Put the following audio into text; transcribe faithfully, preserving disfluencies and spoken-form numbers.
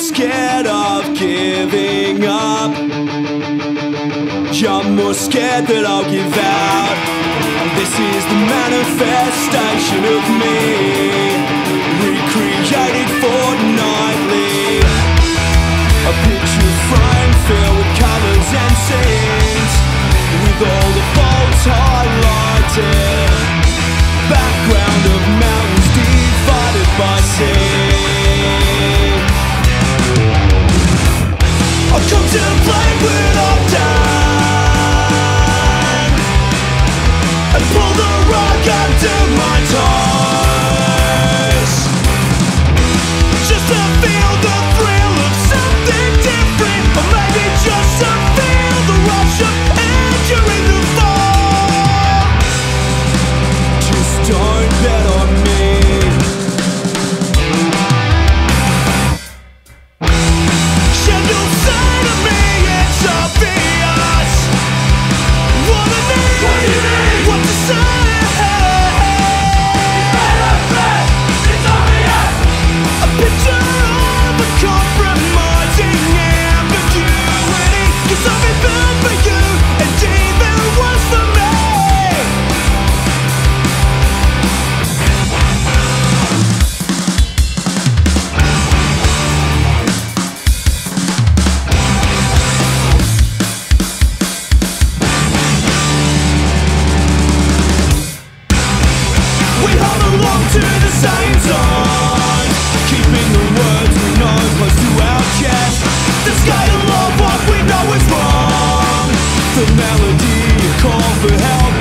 scared of giving up. You're more scared that I'll give out. This is the manifestation of me, recreated fortnightly. A picture frame filled with colours and scenes, with all the faults highlighted. Background of mountains divided by sea. I've come to play when I'm done, and pull the rug under my toes, just to feel the thrill of something different, or maybe just to feel the rush of entering the fall. Just don't bet on me. Shed you'll say to me it's obvious what I need, what, do you mean? What to say. A picture of a compromising ambiguity, 'cause I've been built for you and even worse for me. We hold along to the same time, keeping the words we know close to our chest. The scale of what we know is wrong, the melody, a call for help.